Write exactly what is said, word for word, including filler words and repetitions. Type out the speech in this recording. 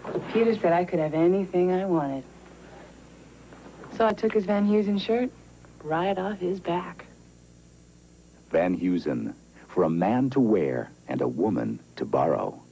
Peter said I could have anything I wanted. So I took his Van Heusen shirt right off his back. Van Heusen, for a man to wear and a woman to borrow.